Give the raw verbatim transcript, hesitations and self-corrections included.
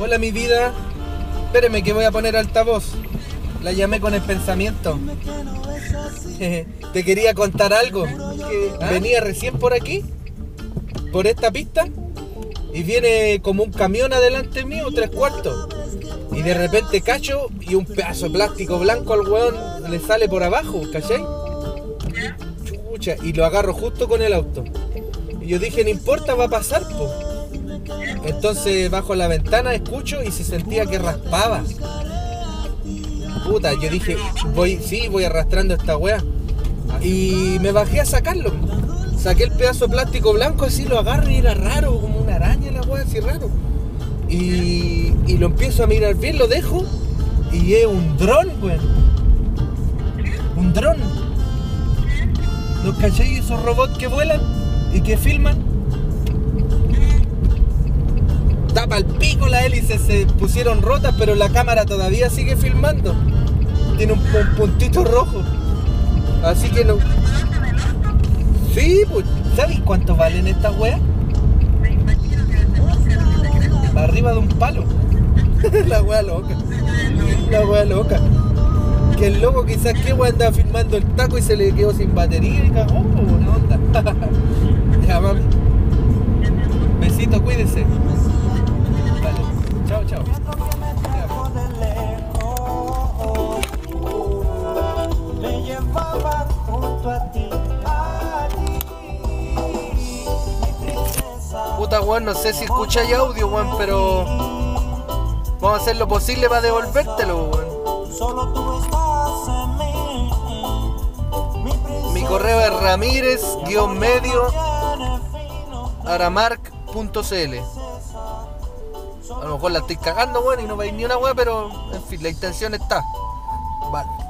Hola mi vida. Espéreme que voy a poner altavoz. La llamé con el pensamiento. Te quería contar algo. Que ¿Ah? Venía recién por aquí, por esta pista, y viene como un camión adelante mío, tres cuartos. Y de repente cacho y un pedazo de plástico blanco al weón le sale por abajo, ¿cachai? Chucha, y lo agarro justo con el auto. Y yo dije, no importa, va a pasar, po. Entonces bajo la ventana, escucho y se sentía que raspaba. Puta, yo dije, voy, sí, voy arrastrando esta weá. Y me bajé a sacarlo. Saqué el pedazo de plástico blanco, así lo agarro y era raro, como una araña la weá, así raro. Y, y lo empiezo a mirar bien, lo dejo y es un dron, weón. Un dron. ¿No cacháis esos robots que vuelan y que filman? Tapa el pico, las hélices se pusieron rotas, pero la cámara todavía sigue filmando. Tiene un, un puntito rojo. Así que no. Sí, pues, ¿sabes cuánto valen estas weas? Arriba de un palo. La wea loca. La wea loca. Que el loco quizás que wea andaba filmando el taco y se le quedó sin batería y cagó, buena onda. Ya, mami. Besito, cuídese. Vale. Chao, chao. Me llevaba junto a ti. Puta weón, no sé si escucháis audio, weón, pero vamos a hacer lo posible para devolvértelo, weón. Mi correo es ramírez guión medio aramark punto cl. A lo mejor la estoy cagando, weón, y no veis ni una weón, pero en fin, la intención está. Vale.